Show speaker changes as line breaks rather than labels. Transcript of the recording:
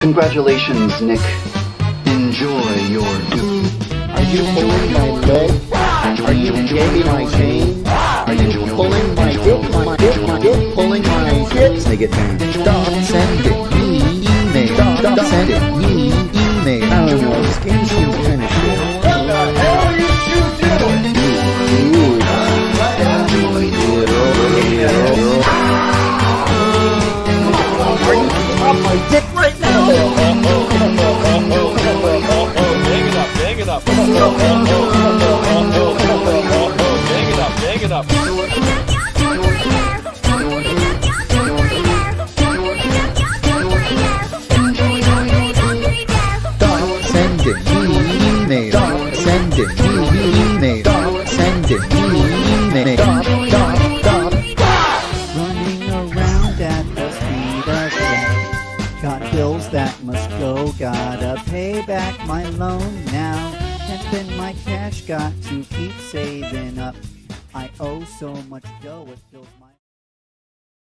Congratulations, Nick. Enjoy your doom.
Are you pulling my leg? Are you yanking my chain? Are you pulling my dick, pulling my hips? Make it down. Stop sending me email. Stop sending me email. I don't know, this game's kind of shit.
What the hell are you two doing?
Are you off my dick right now?
Bang it up. Bang it up.
Stop sending me email. Stop sending me email. Stop sending me email. Stop.
Running around at the speed of sound. Got bills that must go. Gotta pay back my loan now. And then my cash got to keep saving up. I owe so much dough, it fills my